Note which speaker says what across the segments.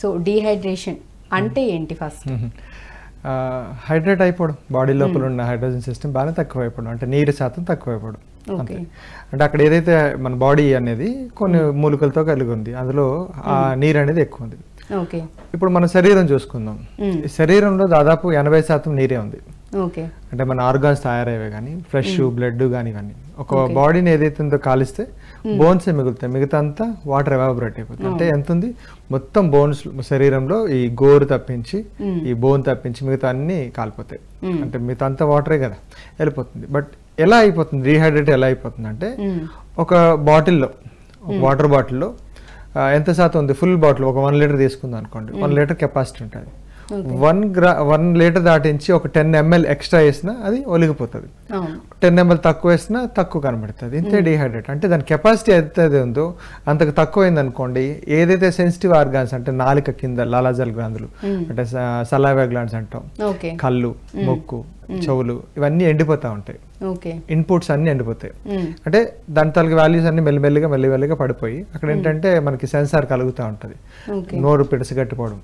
Speaker 1: So dehydration అంటే ఏంటి first?
Speaker 2: Hydrate అయిపోవడం, బాడీ లోపల ఉన్న హైడ్రోజన్ సిస్టమ్ బాగా తక్కువైపోవడం, అంటే నీరు శాతం తక్కువైపోవడం అంతే. అంటే అక్కడ ఏదైతే మన బాడీ అనేది కొన్ని మూలికలతో కలిగి ఉంది, అందులో ఆ నీరు అనేది ఎక్కువ ఉంది. ఇప్పుడు మన శరీరం చూసుకుందాం, ఈ శరీరంలో దాదాపు 80% నీరే ఉంది. అంటే మన ఆర్గాన్స్ తయారయ్యే కానీ ఫ్లెష్ బ్లడ్ కానీ ఇవన్నీ ఒక బాడీని ఏదైతే ఉందో కాలిస్తే బోన్స్ మిగులుతాయి, మిగతా అంతా వాటర్ ఎవాపరేట్ అయిపోతుంది. అంటే ఎంత ఉంది మొత్తం బోన్స్ శరీరంలో ఈ గోరు తప్పించి ఈ బోన్ తప్పించి మిగతా అన్ని కాలిపోతాయి. అంటే మిగతా అంతా వాటరే కదా వెళ్ళిపోతుంది. బట్ ఎలా అయిపోతుంది డీహైడ్రేట్ ఎలా అయిపోతుంది అంటే ఒక బాటిల్లో వాటర్ బాటిల్లో ఎంత శాతం ఉంది, ఫుల్ బాటిల్ ఒక 1 లీటర్ తీసుకుందాం అనుకోండి, 1 లీటర్ కెపాసిటీ ఉంటుంది. 1 లీటర్ దాటించి ఒక 10 ml ఎక్స్ట్రా వేసినా అది ఒలిగిపోతుంది, 10 ml తక్కువ వేసినా తక్కువ కనబడుతుంది. ఇంతే డీహైడ్రేట్. అంటే దాని కెపాసిటీ ఎంత ఉందో అంతకు తక్కువైంది అనుకోండి, ఏదైతే సెన్సిటివ్ ఆర్గాన్స్ అంటే నాలుక కింద లాలాజల్ గ్రంథులు అంటే సలైవా గ్లాండ్స్ అంటాం, కళ్ళు, ముక్కు, చెవులు ఇవన్నీ ఎండిపోతా ఉంటాయి, ఇన్పుట్స్ అన్ని ఎండిపోతాయి. అంటే దాని తాలూకు వాల్యూస్ అన్ని మెల్లిమెల్లిగా పడిపోయి అక్కడ ఏంటంటే మనకి సెన్సార్ కలుగుతూ ఉంటుంది, నోరు పిడసగట్టిపోవడం,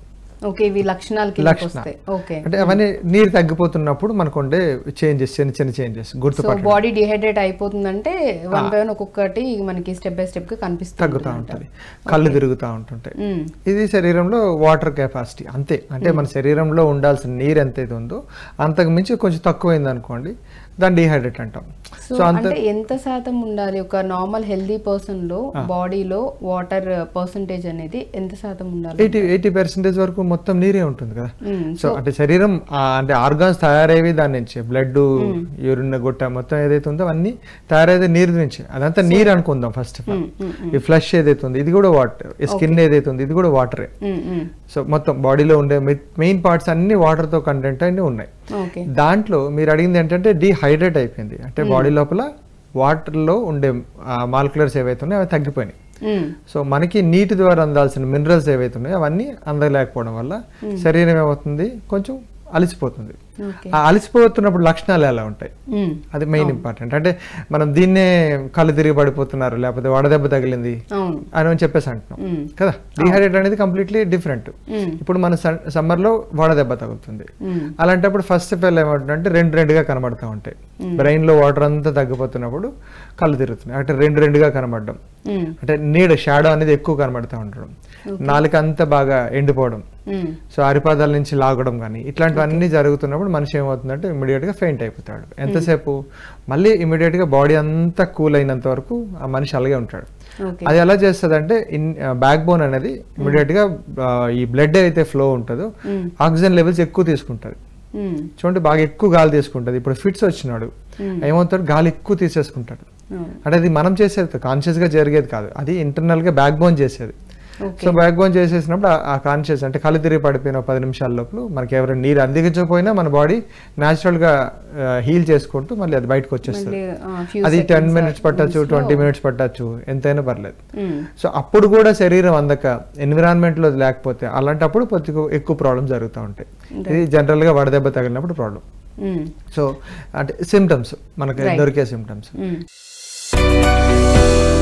Speaker 2: అంటే అవన్నీ నీరు తగ్గిపోతున్నప్పుడు మనకు ఉండే చేంజెస్, చిన్న చేంజెస్ గుర్తుపట్టాలి.
Speaker 1: బాడీ డిహైడ్రేట్ అయిపోతుందంటే వన్ బై వన్ ఒక్కొక్కటి మనకి స్టెప్ బై స్టెప్
Speaker 2: తగ్గుతూ ఉంటుంది, కళ్ళు తిరుగుతూ ఉంటుంటాయి. ఇది శరీరంలో వాటర్ కెపాసిటీ అంతే. అంటే మన శరీరంలో ఉండాల్సిన నీరు ఎంతైతే ఉందో అంతకు మించి కొంచెం తక్కువైంది అనుకోండి, దాన్ని డీహైడ్రేట్ అంటాం.
Speaker 1: సో అంటే ఎంత శాతం ఉండాలి ఒక నార్మల్ హెల్దీ పర్సన్ లో బాడీలో వాటర్ పర్సంటేజ్ అనేది ఎంత శాతం ఉండాలి?
Speaker 2: 80% వరకు మొత్తం నీరే ఉంటుంది కదా. సో అంటే శరీరం అంటే ఆర్గాన్స్ తయారయ్యేవి దాని నుంచి, బ్లడ్, యూరిన్, గుట్ట మొత్తం ఏదైతే ఉందో అన్ని తయారయ్యేది నీరు నుంచి. అదంతా నీరు అనుకుందాం ఫస్ట్ ఆఫ్ ఆల్. ఈ ఫ్లష్ ఏదైతే ఉంది ఇది కూడా వాటర్, ఈ స్కిన్ ఏదైతే ఉంది ఇది కూడా వాటరే. సో మొత్తం బాడీలో ఉండే మెయిన్ పార్ట్స్ అన్ని వాటర్ తో కంటెంట్ అన్ని ఉన్నాయి. దాంట్లో మీరు అడిగింది ఏంటంటే డీహైడ్రేట్ అయిపోయింది అంటే బాడీ లోపల వాటర్ లో ఉండే మాలిక్యులర్స్ ఏవైతే ఉన్నాయో అవి తగ్గిపోయినాయి. సో మనకి నీటి ద్వారా అందాల్సిన మినరల్స్ ఏవైతే ఉన్నాయో అవన్నీ అందలేకపోవడం వల్ల శరీరం ఏమవుతుంది, కొంచెం అలసిపోతుంది. ఆ అలసిపోతున్నప్పుడు లక్షణాలు ఎలా ఉంటాయి అది మెయిన్ ఇంపార్టెంట్. అంటే మనం దీన్నే కళ్ళు తిరిగి పడిపోతున్నారు లేకపోతే వడదెబ్బ తగిలింది అని చెప్పేసి అంటున్నాం కదా. డీహైడ్రేట్ అనేది కంప్లీట్లీ డిఫరెంట్. ఇప్పుడు మన సమ్మర్ లో వడదెబ్బ తగులుతుంది, అలాంటప్పుడు ఫస్ట్ ఆఫ్ ఆల్ ఏమంటుందంటే రెండుగా కనబడతా ఉంటాయి. బ్రెయిన్ లో వాటర్ అంతా తగ్గిపోతున్నప్పుడు కళ్ళు తిరుగుతున్నాయి, అంటే రెండుగా కనబడడం, అంటే నీడ షాడో అనేది ఎక్కువ కనబడతా ఉండడం, నాలుక అంతా బాగా ఎండిపోవడం, సో అరిపాదాల నుంచి లాగడం కానీ ఇట్లాంటివన్నీ జరుగుతున్నప్పుడు మనిషి ఏమవుతుందంటే ఇమీడియట్ గా ఫెయింట్ అయిపోతాడు. ఎంతసేపు మళ్ళీ ఇమీడియట్ గా బాడీ అంతా కూల్ అయినంత వరకు ఆ మనిషి అలాగే ఉంటాడు. అది ఎలా చేస్తుంది అంటే బ్యాక్ బోన్ అనేది ఇమీడియట్ గా ఈ బ్లడ్ అయితే ఫ్లో ఉంటుందో ఆక్సిజన్ లెవెల్స్ ఎక్కువ తీసుకుంటది. చూడండి బాగా ఎక్కువ గాలి తీసుకుంటది. ఇప్పుడు ఫిట్స్ వచ్చినాడు ఏమవుతాడు, గాలి ఎక్కువ తీసేసుకుంటాడు. అంటే అది మనం చేసేది కాన్షియస్ గా జరిగేది కాదు, అది ఇంటర్నల్ గా బ్యాక్ బోన్ చేసేది. సో బ్యాక్ బోన్ చేసేసినప్పుడు ఆ కాన్షియస్ అంటే కళ్ళు తిరిగి పడిపోయిన 10 నిమిషాల లోపల మనకి ఎవరైనా నీరు అందించకపోయినా మన బాడీ న్యాచురల్ గా హీల్ చేసుకుంటూ మళ్ళీ అది బయటకు వచ్చేస్తుంది. అది 10 minutes పట్టచ్చు, 20 minutes పట్టచ్చు, ఎంతైనా పర్లేదు. సో అప్పుడు కూడా శరీరం అందక ఎన్విరాన్మెంట్ లో లేకపోతే అలాంటప్పుడు ఎక్కువ ప్రాబ్లమ్ జరుగుతూ ఉంటాయి. ఇది జనరల్ గా వడదెబ్బ తగిలినప్పుడు ప్రాబ్లం. సో అంటే సిమ్టమ్స్ మనకి దొరికే సిమ్టమ్స్.